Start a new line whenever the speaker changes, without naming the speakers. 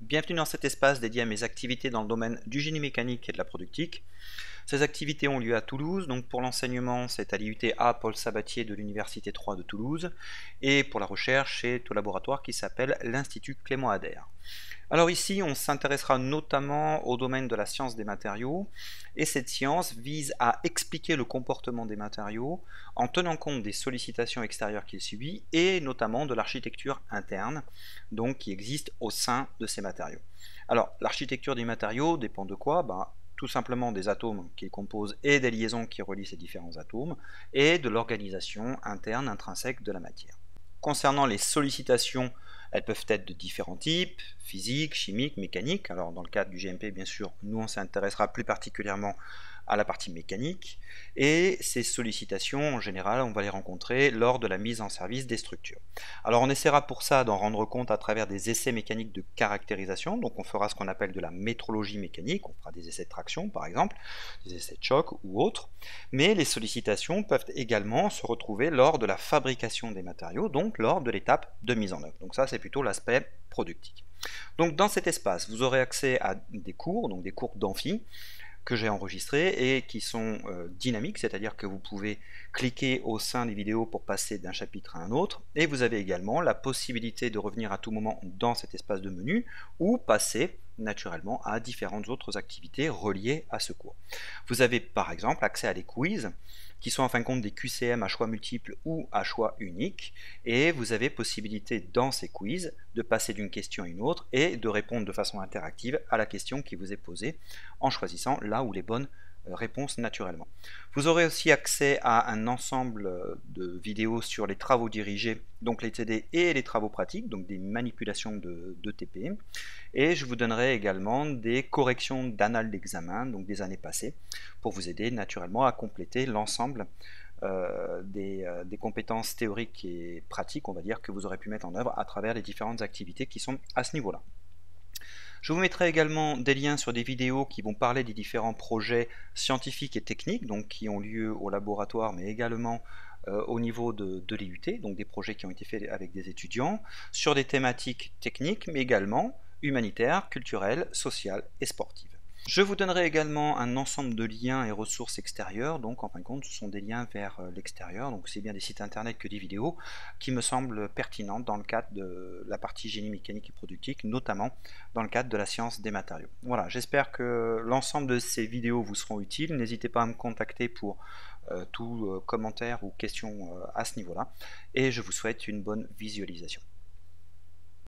Bienvenue dans cet espace dédié à mes activités dans le domaine du génie mécanique et de la productique. Ces activités ont lieu à Toulouse, donc pour l'enseignement c'est à l'IUT-A Paul Sabatier de l'Université 3 de Toulouse, et pour la recherche c'est au laboratoire qui s'appelle l'Institut Clément Ader. Alors ici, on s'intéressera notamment au domaine de la science des matériaux, et cette science vise à expliquer le comportement des matériaux en tenant compte des sollicitations extérieures qu'il subit, et notamment de l'architecture interne, donc qui existe au sein de ces matériaux. Alors, l'architecture des matériaux dépend de quoi? Tout simplement des atomes qu'ils composent et des liaisons qui relient ces différents atomes, et de l'organisation interne intrinsèque de la matière. Concernant les sollicitations, elles peuvent être de différents types, physiques, chimiques, mécaniques. Alors dans le cadre du GMP, bien sûr, nous on s'intéressera plus particulièrement à la partie mécanique. Et ces sollicitations, en général, on va les rencontrer lors de la mise en service des structures. Alors on essaiera pour ça d'en rendre compte à travers des essais mécaniques de caractérisation. Donc on fera ce qu'on appelle de la métrologie mécanique. On fera des essais de traction, par exemple, des essais de choc ou autres. Mais les sollicitations peuvent également se retrouver lors de la fabrication des matériaux, donc lors de l'étape de mise en œuvre. Donc ça, c'est plutôt l'aspect productif. Donc dans cet espace, vous aurez accès à des cours, donc des cours d'amphi, que j'ai enregistrés et qui sont dynamiques, c'est-à-dire que vous pouvez cliquer au sein des vidéos pour passer d'un chapitre à un autre, et vous avez également la possibilité de revenir à tout moment dans cet espace de menu ou passer naturellement à différentes autres activités reliées à ce cours. Vous avez par exemple accès à des quiz qui sont en fin de compte des QCM à choix multiples ou à choix unique, et vous avez possibilité dans ces quiz de passer d'une question à une autre et de répondre de façon interactive à la question qui vous est posée en choisissant là où les bonnes réponses naturellement. Vous aurez aussi accès à un ensemble de vidéos sur les travaux dirigés, donc les TD et les travaux pratiques, donc des manipulations de TP. Et je vous donnerai également des corrections d'annales d'examen, donc des années passées, pour vous aider naturellement à compléter l'ensemble des compétences théoriques et pratiques, on va dire, que vous aurez pu mettre en œuvre à travers les différentes activités qui sont à ce niveau-là. Je vous mettrai également des liens sur des vidéos qui vont parler des différents projets scientifiques et techniques, donc qui ont lieu au laboratoire, mais également au niveau de l'IUT, donc des projets qui ont été faits avec des étudiants, sur des thématiques techniques, mais également humanitaires, culturelles, sociales et sportives. Je vous donnerai également un ensemble de liens et ressources extérieures, donc en fin de compte ce sont des liens vers l'extérieur, donc c'est bien des sites internet que des vidéos, qui me semblent pertinentes dans le cadre de la partie génie mécanique et productique, notamment dans le cadre de la science des matériaux. Voilà, j'espère que l'ensemble de ces vidéos vous seront utiles, n'hésitez pas à me contacter pour tout commentaire ou question à ce niveau-là, et je vous souhaite une bonne visualisation.